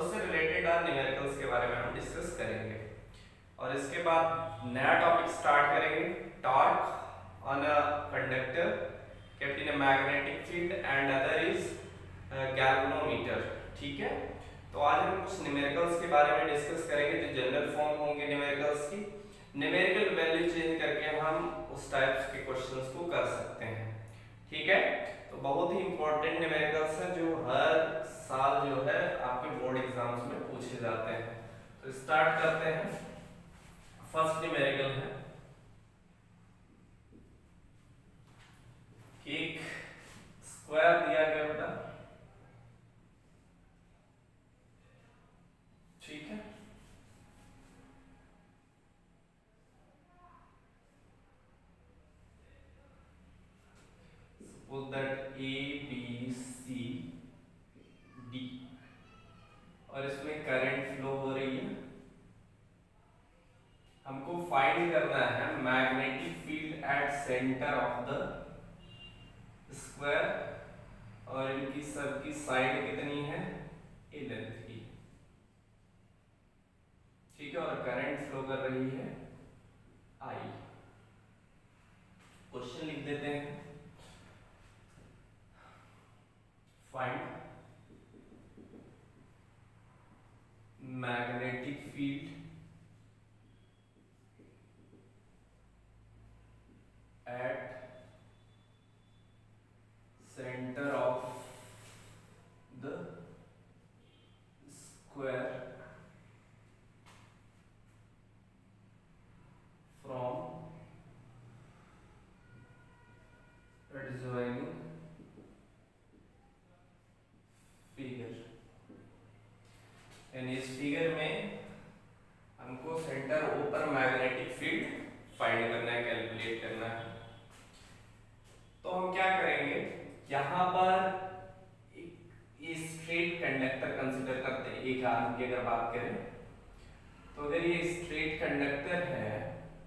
उससे रिलेटेड और न्यूमेरिकल्स के बारे में हम डिस्कस करेंगे। और इसके बाद नया टॉपिक स्टार्ट करेंगे, torque on a conductor kept in a magnetic field and other is galvanometer। ठीक है, तो आज हम कुछ न्यूमेरिकल्स के बारे में डिस्कस करेंगे जो जनरल फॉर्म होंगे न्यूमेरिकल्स की। न्यूमेरिकल वैल्यू चेंज करके हम उस टाइप्स के क्वेश्चंस को कर सकते हैं। ठीक है, तो बहुत ही इंपॉर्टेंट न्यूमेरिकल्स हैं जो हर साल जो है आपके बोर्ड एग्जाम्स में पूछे जाते हैं। तो स्टार्ट करते हैं। फर्स्ट न्यूमेरिकल है एक स्क्वायर दिया गया बेटा, ठीक है। Suppose that A B C D और इसमें करंट फ्लो हो रही है। हमको फाइंड करना है magnetic field at centre of the square और इनकी सबकी साइड कितनी है, ए लेंथ की, ठीक है। और करंट फ्लो कर रही है आई। क्वेश्चन लिख देते हैं, find magnetic field at center of the square from adjoining figure। यानी इस फिगर में हमको सेंटर ओ पर मैग्नेटिक फील्ड फाइंड करना है, कैलकुलेट करना है। तो हम क्या करेंगे, यहाँ पर एक स्ट्रेट कंडक्टर कंसीडर करते हैं। एक आर्म की अगर बात करें तो अगर ये स्ट्रेट कंडक्टर है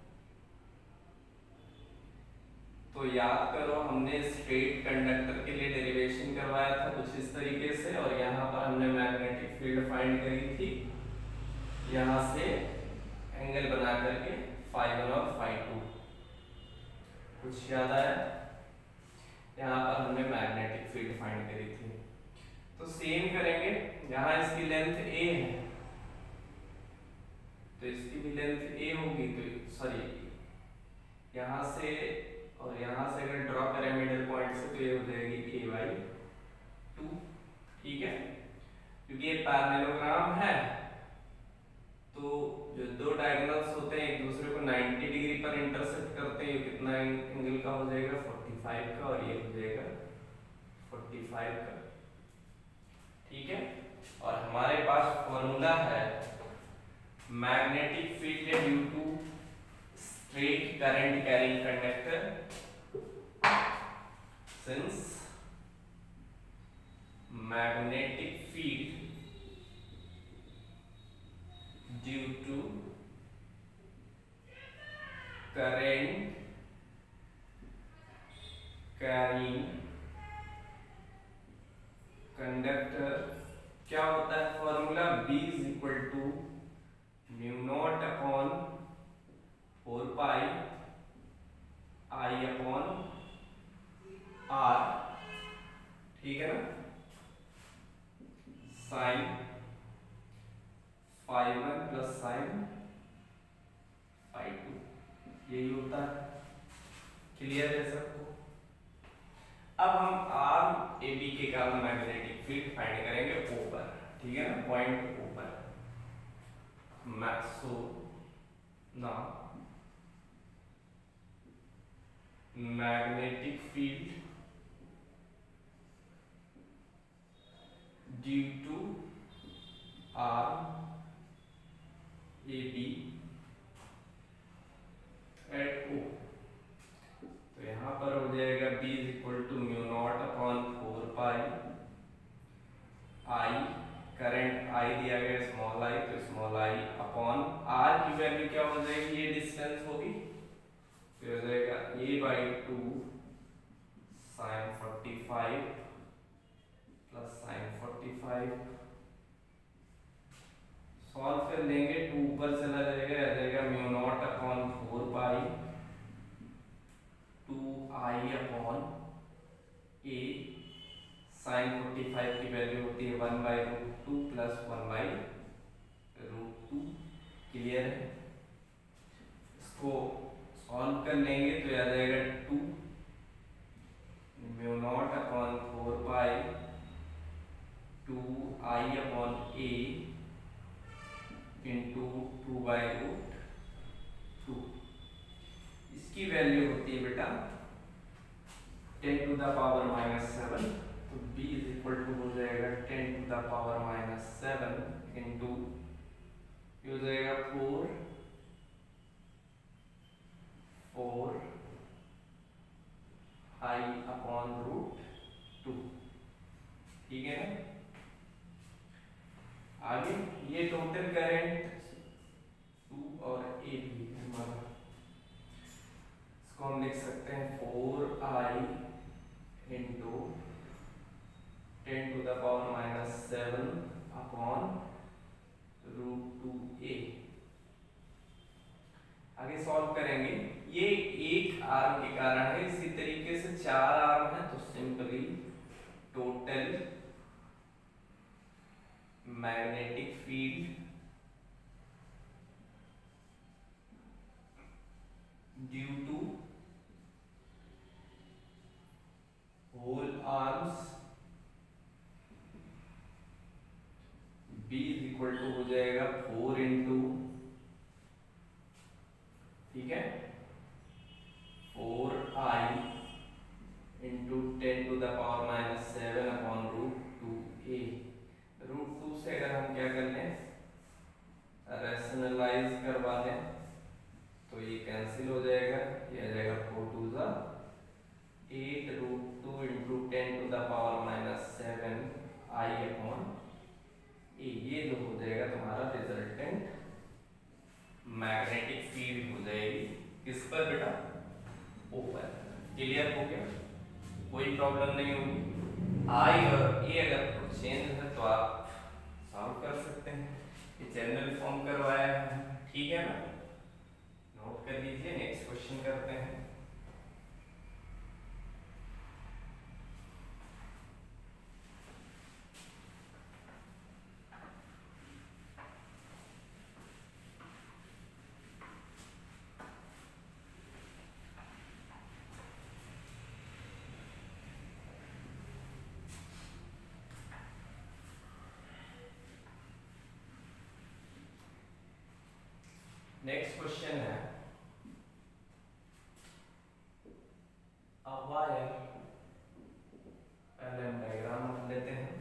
तो याद करो हमने स्ट्रेट कंडक्टर के लिए डेरिवेशन करवाया था कुछ इस तरीके से, और यहाँ पर हमने मैग्नेटिक फील्ड फाइंड करी थी। यहाँ से एंगल बना करके φ1 और φ2, कुछ याद आया? यहाँ पर हमने मैग्नेटिक फील्ड फाइंड करी थी। तो सेम करेंगे, यहाँ इसकी लेंथ a है तो इसकी भी लेंथ a होगी, तो सॉरी यहाँ से और यहाँ से अगर ड्रॉ करें मिडिल पॉइंट से तो ये हो जाएगी a/2, ठीक है। क्योंकि ये पैरेललोग्राम है तो जो दो डायगोनल्स होते हैं एक दूसरे को 90 डिग्री पर इंटरसेक्ट करते हैं। ये कितना एंगल का हो जाएगा, 45 का, और ये हो जाएगा 45 का, ठीक है। और हमारे पास फॉर्मूला है magnetic field due to straight current carrying conductor since magnetic field due to current carrying conductor क्या होता है formula, B is equal to mu not upon 4 pi I upon R, ठीक है ना, साइन φ1 प्लस साइन φ2, यही होता है। Clear है सबको? अब हम आर्म ए बी के कारण मैग्नेटिक फील्ड फाइंड करेंगे O पर, ठीक है ना, पॉइंट O पर। So now magnetic field due to arm A B at O, तो यहाँ पर हो जाएगा B is equal to mu not upon 4 pi I, current I दिया गया स्मॉल I, तो स्मॉल I अपॉन R की वैल्यू क्या हो जाएगी, ये डिस्टेंस होगी, तो हो जाएगा A/2 sin 45 plus sin 45 solve कर लेंगे, 2 ऊपर चला जाएगा, आ जाएगा mu not upon 4 pi 2i upon a sine 45 की वैल्यू होती है 1/√2 प्लस 1/√2। क्लियर है? इसको सॉल्व कर लेंगे तो आ जाएगा 2 mu not upon 4 pi 2i upon a into 2/√2। इसकी वैल्यू होती है बेटा 10 टू द पावर -7, तो b इज इक्वल टू हो जाएगा 10 टू द पावर -7 इंटू हो जाएगा 4 i अपॉन √2। ठीक है ना? आगे ये टोटल करंट 2 और a भी है हमारा, इसको हम लिख सकते हैं 4i into 10 to the power -7 upon √2a। आगे सॉल्व करेंगे, ये एक आर्म के कारण है, इसी तरीके से 4 आर्म है तो simply total magnetic field due to whole arms B is equal to हो जाएगा 4 इंटू, ठीक है, 4i into 10 to the power -7 upon √2a। √2 से अगर हम क्या कर लें, रैशनलाइज करवा लें तो ये कैंसिल हो जाएगा, ये आ जाएगा 4 to the 8 √2 into 10 to the power -7 i upon a। ये जो हो जाएगा तुम्हारा रिजल्टेंट मैग्नेटिक फील्ड हो जाएगी किस पर बेटा, O पर। क्लियर हो गया? कोई प्रॉब्लम नहीं होगी। I और A अगर चेंज है तो आप सॉल्व कर सकते हैं, ये जनरल फॉर्म करवाया है, ठीक है ना? नोट कर लीजिए, नेक्स्ट क्वेश्चन करते हैं। नेक्स्ट क्वेश्चन है, अब वायर, पहले हम डायग्राम बना लेते हैं।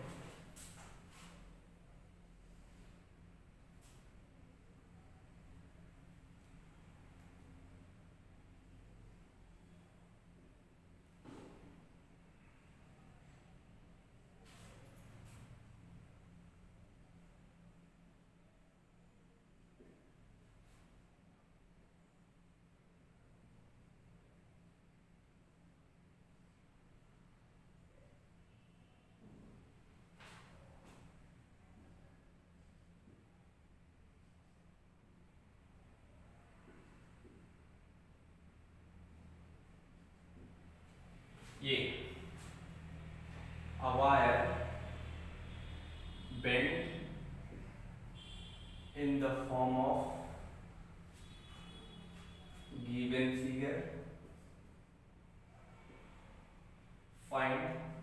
ये a wire bent in the form of given figure, find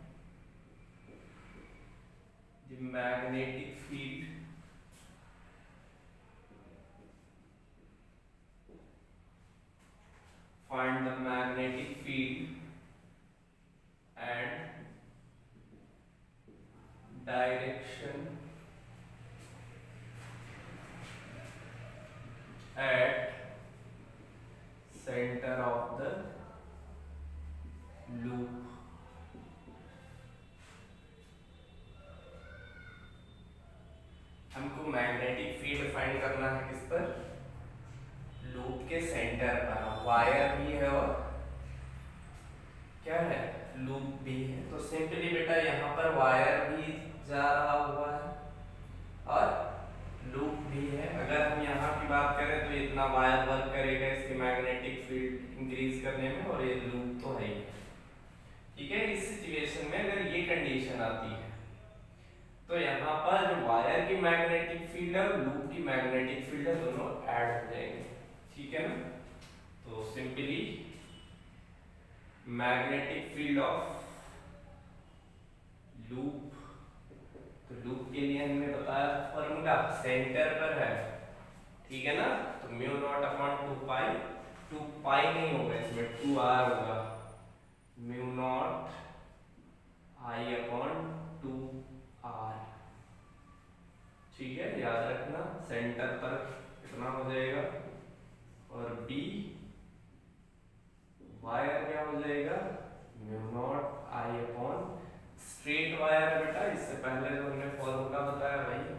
the magnetic field and direction at center of the loop। हमको मैग्नेटिक फील्ड फाइंड करना है किस पर, लूप के सेंटर पर। वायर भी है और क्या है, लूप भी है, तो सिंपली बेटा यहाँ पर वायर भी जा रहा हुआ है और लूप भी है। अगर हम यहाँ की बात करें तो इतना वायर वर्क करेगा इसकी मैग्नेटिक फील्ड इंक्रीज करने में, और ये लूप तो है ही। ठीक है, इस सिचुएशन में अगर ये कंडीशन आती है तो यहाँ पर जो वायर की मैग्नेटिक फील्ड है और लूप की मैग्नेटिक फील्ड है दोनों ऐड हो जाएंगे। ठीक है ना, तो simply magnetic field of loop, तो लूप के लिए हमने बताया फॉर्मूला सेंटर पर है। ठीक है ना, तो mu not upon 2 pi, 2 pi नहीं होगा इसमें 2 आर होगा, mu not I upon 2 R. ठीक है, याद रखना सेंटर पर कितना हो जाएगा, और बी वायर क्या हो जाएगा, mu not I upon straight wire बेटा, इससे पहले तो हमने फॉर्मूला बताया भाई।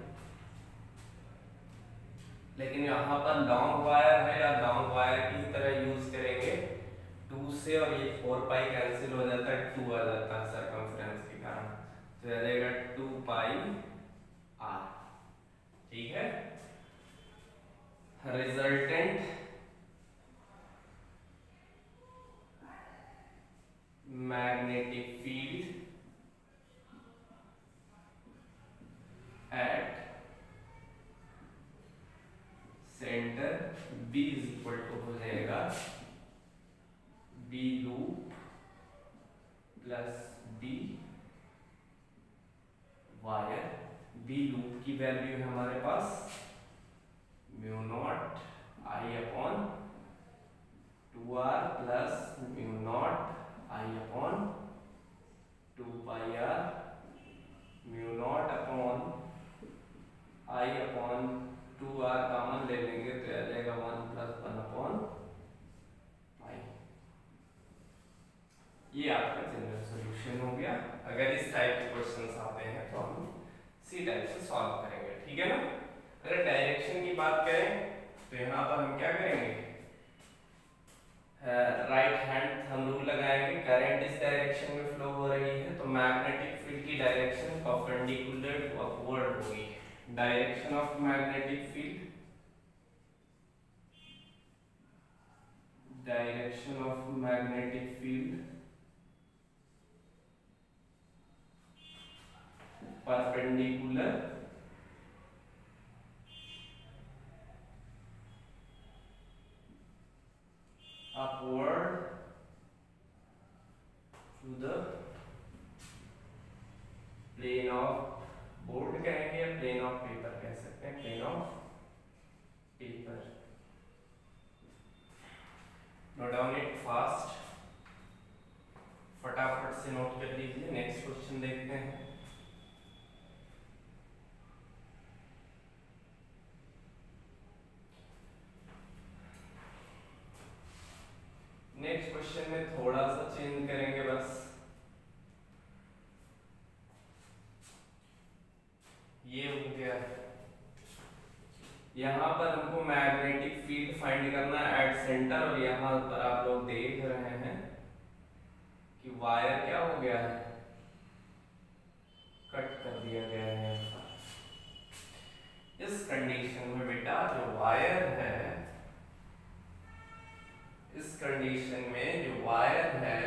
लेकिन यहाँ पर लॉन्ग वायर है या लॉन्ग वायर की तरह यूज करेंगे 2 से, और ये 4 पाई कैंसिल हो जाता है, 2 आ जाता है सरकमफ्रेंस के कारण, तो आ जाएगा 2 पाई आर। ठीक है, resultant magnetic field at centre B is equal to हो जाएगा B loop plus B wire. B loop की वैल्यू है हमारे पास mu not I upon 2r plus mu not I upon 2 pi r, mu not upon I upon 2r common ले लेंगे तो आ जाएगा 1 प्लस 1 अपॉन पाई। ये आपका जनरल सॉल्यूशन हो गया। अगर इस टाइप के क्वेश्चंस आते हैं तो हम इसी टाइप से सॉल्व करेंगे। ठीक है ना, अगर डायरेक्शन की बात करें तो यहाँ पर हम क्या करेंगे, राइट हैंड थंब रूल लगाएंगे। करंट इस डायरेक्शन में फ्लो हो रही है तो मैग्नेटिक फील्ड की डायरेक्शन परपेंडिकुलर टू अपवर्ड होगी। Direction of magnetic field, direction of magnetic field perpendicular upward to the plane of board कहेंगे या प्लेन ऑफ पेपर कह सकते हैं, plane of paper. Note down it fast, फटाफट से note कर लीजिए। नेक्स्ट क्वेश्चन देखते हैं। नेक्स्ट क्वेश्चन में थोड़ा सा चेंज करेंगे बस। ये हो गया, यहाँ पर हमको मैग्नेटिक फील्ड फाइंड करना है एट सेंटर, और यहाँ पर आप लोग देख रहे हैं कि वायर क्या हो गया है, कट कर दिया गया है। इस कंडीशन में बेटा जो वायर है, इस कंडीशन में जो वायर है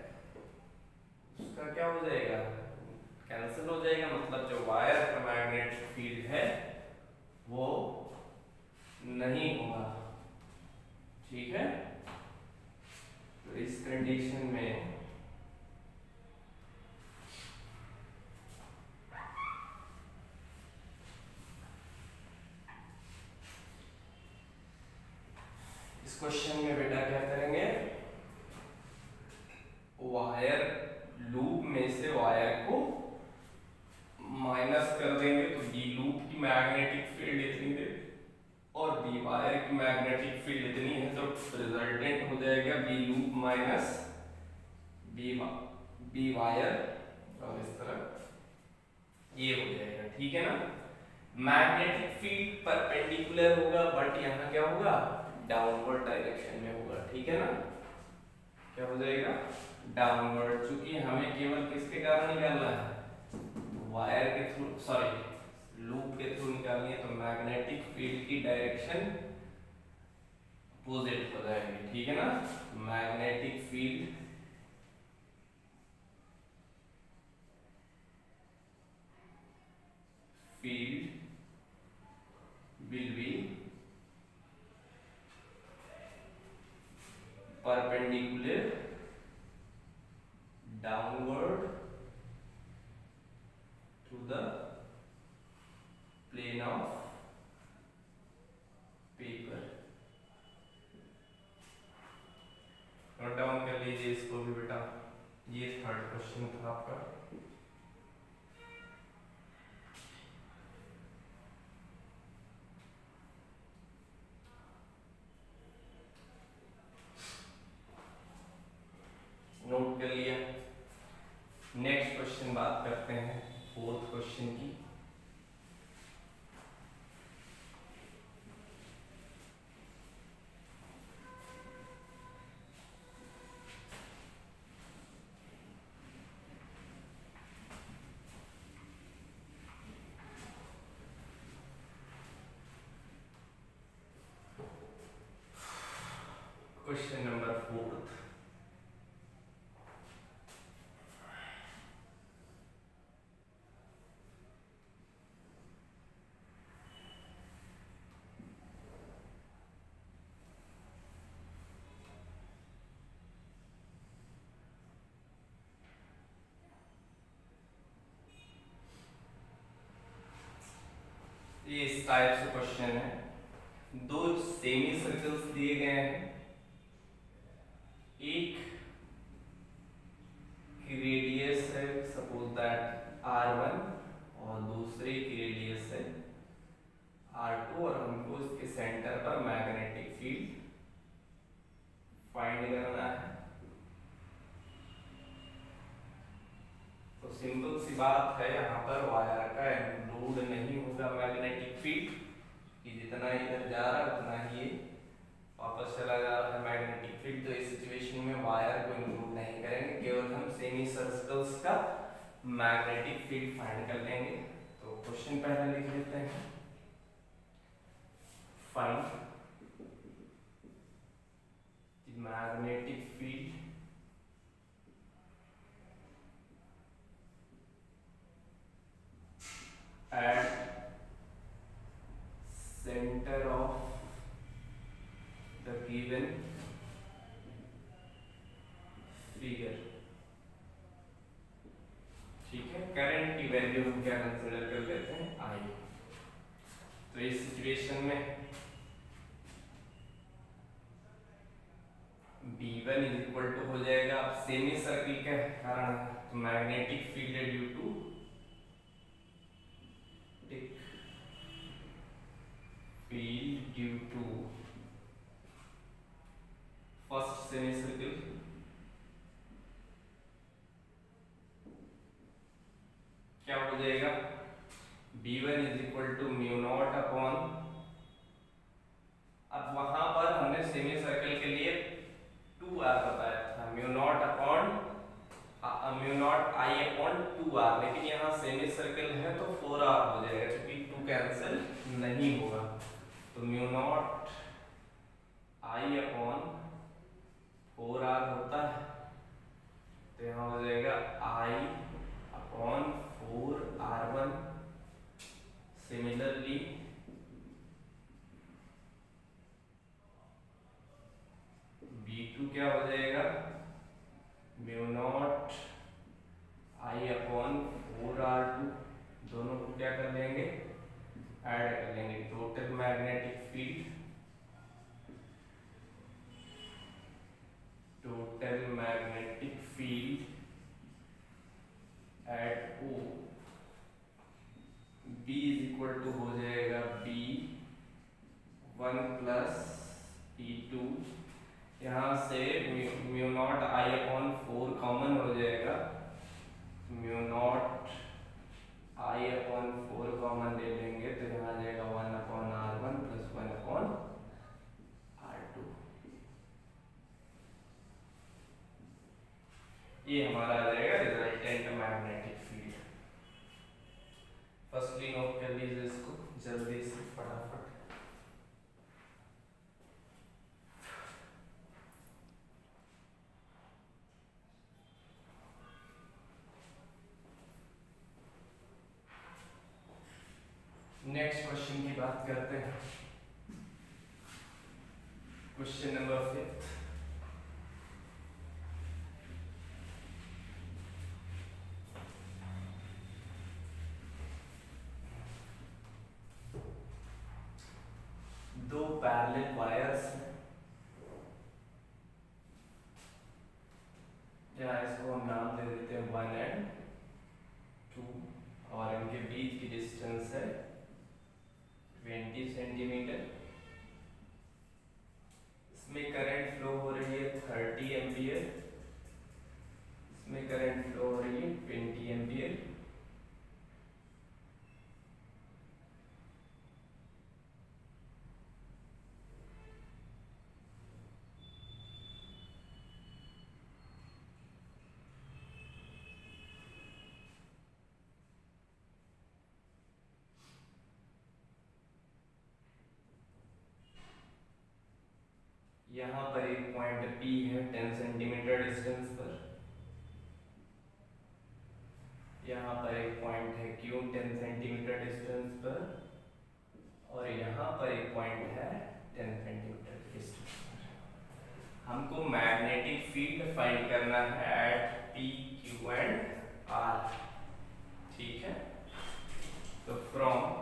उसका क्या हो जाएगा, कैंसिल हो जाएगा। मतलब जो वायर का मैग्नेटिक फील्ड है वो नहीं होगा। ठीक है, तो इस कंडीशन में इस क्वेश्चन में बेटा क्या करेंगे, वायर लूप में से वायर को माइनस कर देंगे तो बी लूप की मैग्नेटिक फील्ड इतनी है और बी वायर की मैग्नेटिक फील्ड इतनी है, तो रिजल्टेंट हो जाएगा B loop minus B wire, और इस तरह ये हो जाएगा। ठीक है ना, मैग्नेटिक फील्ड परपेंडिकुलर होगा बट यहाँ क्या होगा, डाउनवर्ड डायरेक्शन में होगा। ठीक है ना, क्या हो जाएगा, डाउनवर्ड। चूंकि हमें केवल किसके कारण निकालना है, वायर के थ्रू, सॉरी लूप के थ्रू निकालनी है तो मैग्नेटिक फील्ड की डायरेक्शन अपोजिट हो जाएगी, ठीक है ना। Magnetic field will be perpendicular downward to the plane of paper। Note down कर लीजिए इसको भी बेटा, ये थर्ड क्वेश्चन था आपका। नोट कर लिया। नेक्स्ट क्वेश्चन बात करते हैं फोर्थ क्वेश्चन की। क्वेश्चन नंबर फोर्थ, ये इस टाइप से क्वेश्चन है। दो सेमी सर्कल्स दिए गए हैं, एक की रेडियस है सपोज दैट r1 और दूसरे की रेडियस है r2 और हमको इसके सेंटर पर मैग्नेटिक फील्ड फाइंड करना है। तो सिंपल सी बात है, यहाँ पर वायर का इंक्लूड नहीं होगा मैग्नेटिक फील्ड कि जितना इधर जा रहा है उतना ही ये वापस चला जा रहा है मैग्नेटिक फील्ड। तो इस सिचुएशन में वायर को इंक्लूड नहीं करेंगे, केवल हम सेमी सर्कल्स का मैग्नेटिक फील्ड फाइंड कर लेंगे। तो क्वेश्चन पहले लिख लेते हैं, find magnetic field at center of the given figure। ठीक है, करंट की वैल्यू हम क्या कंसीडर कर लेते हैं, I। तो इस सिचुएशन में B1 इज इक्वल टू हो जाएगा, अब सेमी सर्किल के कारण तो मैग्नेटिक फील्ड है due to field due to first semicircle क्या हो जाएगा, B1 is equal to mu not upon, अब वहां पर हमने सेमी सर्कल के लिए 2r बताया था, mu not upon mu naught I upon 2r, लेकिन यहाँ सेमी सर्कल है तो 4r हो जाएगा क्योंकि 2 कैंसिल नहीं होगा। तो mu naught I upon 4r होता है, तो यहाँ हो जाएगा I upon 4r1। Similarly B2 क्या हो जाएगा, mu naught I upon 4r2, दोनों को क्या कर लेंगे, ऐड कर लेंगे। Total magnetic field, total magnetic field at O B is equal to हो जाएगा B1 प्लस B2, यहाँ से mu naught I upon 4 common हो जाएगा, mu naught I upon 4 common ले लेंगे तो यहाँ आ जाएगा 1 upon r1 plus 1 upon r2। ये हमारा आ जाएगा resultant magnetic field. Firstly note कर लीजिए इसको जल्दी से फटाफट। नेक्स्ट क्वेश्चन की बात करते हैं। Question number 5। दो पैरेलल वायर्स हैं, यहाँ इसको हम नाम दे देते हैं 1 and 2, और इनके बीच की डिस्टेंस है 20 सेंटीमीटर। इसमें करंट फ्लो हो रही है 30 एम्पियर, इसमें करंट फ्लो हो रही है 20 एम्पियर। यहाँ पर एक पॉइंट P है 10 सेंटीमीटर डिस्टेंस पर, यहाँ पर एक पॉइंट है Q 10 सेंटीमीटर डिस्टेंस पर, और यहाँ पर एक पॉइंट है 10 सेंटीमीटर डिस्टेंस पर। हमको मैग्नेटिक फील्ड फाइंड करना है at P, Q and R, ठीक है। तो from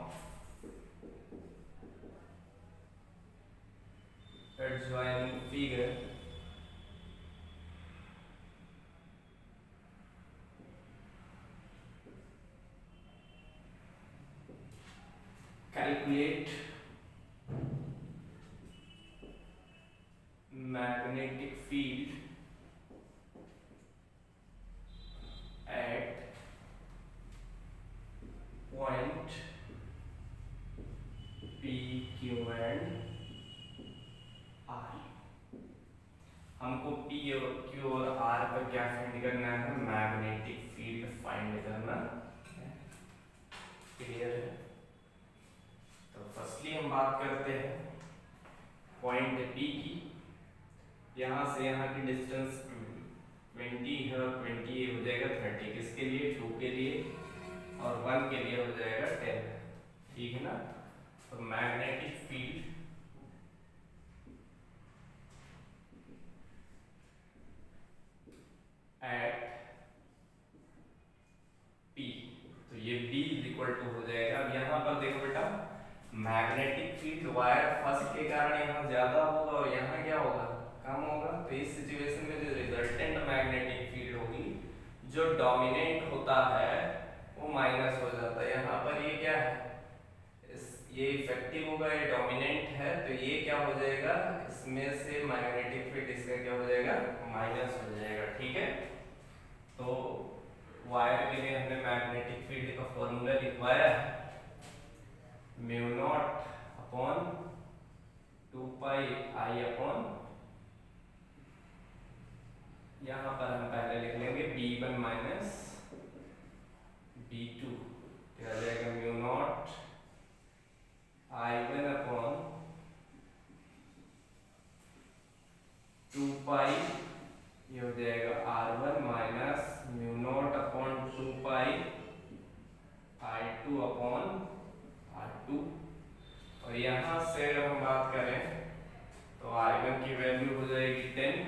adjoining figure calculate magnetic field at point P, Q and R। हमको P और Q और R पर क्या फाइंड करना है? मैग्नेटिक फील्ड फाइंड करना है। क्लियर है? तो फर्स्टली हम बात करते हैं पॉइंट P की। यहाँ से यहाँ की डिस्टेंस 20 है और 20 हो जाएगा 30, किसके लिए? 2 के लिए, और 1 के लिए हो जाएगा 10, ठीक है ना। तो मैग्नेटिक फील्ड एट P, तो ये B इज इक्वल टू हो जाएगा। अब यहाँ पर देखो बेटा, मैग्नेटिक फील्ड वायर फर्स्ट के कारण यहाँ ज्यादा होगा और यहाँ क्या होगा? कम होगा। तो इस सिचुएशन में जो रिजल्टेंट मैग्नेटिक फील्ड होगी, जो डोमिनेट होता है वो माइनस हो जाता है। यहाँ पर ये क्या है? ये इफेक्टिव होगा, ये डोमिनेंट है, तो ये क्या हो जाएगा? इसमें से मैग्नेटिक फील्ड इसका क्या हो जाएगा? माइनस हो जाएगा, ठीक है। तो वायर के लिए हमने मैग्नेटिक फील्ड का फॉर्मूला लिखवाया है, mu not upon 2 pi I upon, यहाँ पर हम पहले लिख लेंगे B1 माइनस B2, क्या आ जाएगा? म्यू नॉट I1 अपॉन 2 पाई, ये हो जाएगा R1 minus mu not upon 2 pi I2 upon R2। और यहाँ से अगर हम बात करें तो I1 की वैल्यू हो जाएगी 10,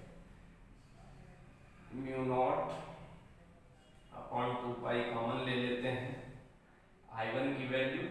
mu not upon 2 pi common ले लेते हैं। I1 की वैल्यू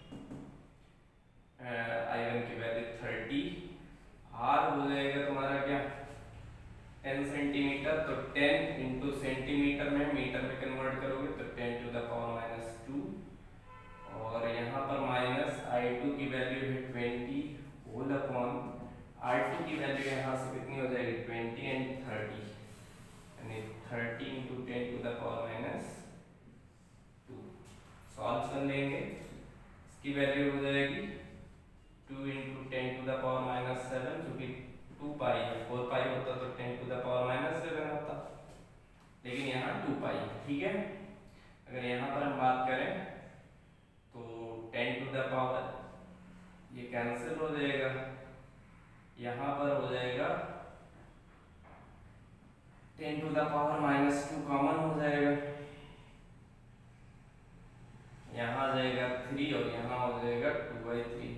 30, R हो जाएगा तुम्हारा क्या? 10 सेंटीमीटर, तो 10 इंटू सेंटीमीटर में मीटर में कन्वर्ट करोगे तो 10 टू द पावर -2, और यहाँ पर माइनस I2 की वैल्यू है 20 होल अपॉन R2 की वैल्यू यहाँ से कितनी हो जाएगी? 20 एंड 30, यानी 30 into 10 to the power -2। Solve कर लेंगे, इसकी वैल्यू हो जाएगी 2 इंटू 10 टू द पावर -7, जो कि 2 पाई है। 4 पाई होता तो 10 टू द पावर -7 होता, लेकिन यहाँ 2 पाई है, ठीक है। अगर यहाँ पर हम बात करें जाएगा, यहाँ पर हो जाएगा 10 टू द पावर -2 कॉमन हो जाएगा, यहाँ आ जाएगा 3 और यहाँ हो जाएगा 2/3,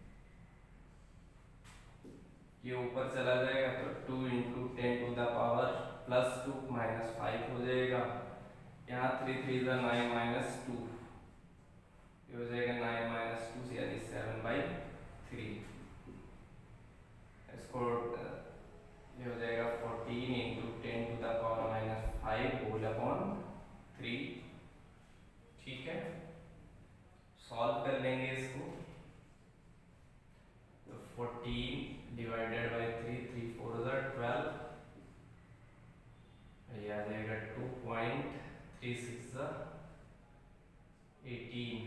ये ऊपर चला जाएगा तो 2 × 10 टू द पावर +2 -5 हो जाएगा, यहाँ 3 3 9 -2, ये हो जाएगा 9 - 2 यानी 7/3, इसको ये हो जाएगा 14 × 10 to the power -5 whole upon 3। ठीक है, सॉल्व कर लेंगे इसको, तो 14 डिवाइडेड बाई 3, 3 4 12, ये आ जाएगा 2.36 18,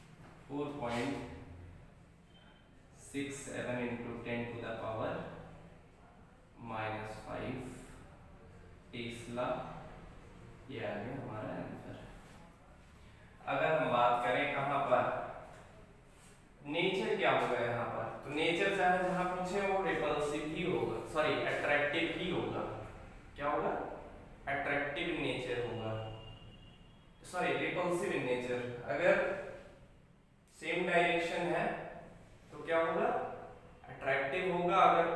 4.67 × 10 टू द पावर -5 टेस्ला, ये आ गया हमारा आंसर। अगर हम बात करें कहाँ पर नेचर क्या होगा यहाँ पर, तो नेचर चाहे जहाँ पूछे वो रिपल्सिव ही होगा, सॉरी अट्रैक्टिव ही होगा। क्या होगा? अट्रैक्टिव नेचर होगा, सॉरी रिपल्सिव इन नेचर। अगर सेम डायरेक्शन है तो क्या होगा? अट्रैक्टिव होगा। अगर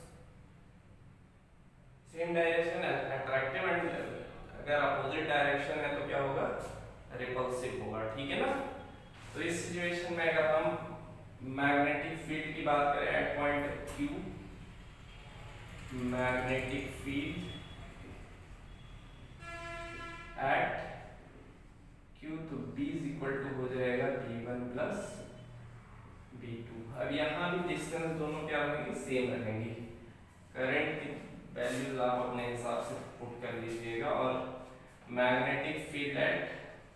सेम डायरेक्शन है अट्रैक्टिव, एंड अगर अपोजिट डायरेक्शन है तो क्या होगा? रिपल्सिव होगा। ठीक है ना? तो इस सिचुएशन में अगर हम मैग्नेटिक फील्ड की बात करें at point Q, magnetic field at Q, तो B = हो जाएगा B1 + B2। अब यहाँ भी डिस्टेंस दोनों क्या रहेंगे? सेम रहेंगे। करंट की वैल्यूज आप अपने हिसाब से पुट कर लीजिएगा। और मैग्नेटिक फील्ड एट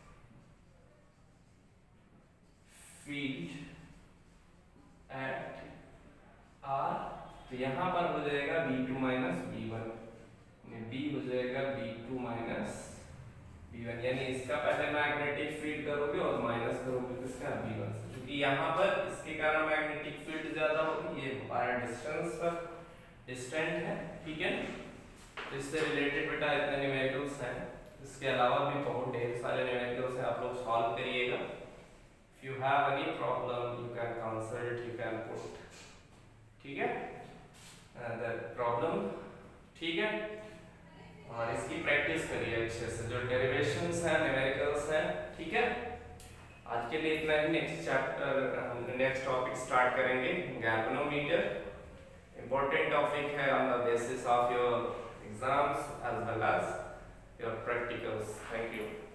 R, तो यहाँ पर हो जाएगा B2 - B1, B हो जाएगा B2 - B1, यानी इसका पहले मैग्नेटिक फील्ड करोगे और माइनस करोगे किसका? B1 से, क्योंकि यहाँ पर इसके कारण मैग्नेटिक फील्ड ज्यादा होगी। ये हमारा डिस्टेंस पर डिस्टेंट है। ठीक है, इससे रिलेटेड बेटा इतने न्यूमेरिकल्स हैं, इसके अलावा भी बहुत ढेर सारे न्यूमेरिकल्स हैं, आप लोग सॉल्व करिएगा। If you have any problem, you can consult, you can put, ठीक है, the problem, ठीक है, और इसकी प्रैक्टिस करिए अच्छे से, जो डेरिवेशंस हैं, न्यूमेरिकल्स हैं। ठीक है, आज के लिए इतना ही। नेक्स्ट चैप्टर हम नेक्स्ट टॉपिक स्टार्ट करेंगे, गैल्वेनोमीटर। इम्पोर्टेंट टॉपिक है on the basis of your exams as well as your practicals. Thank you.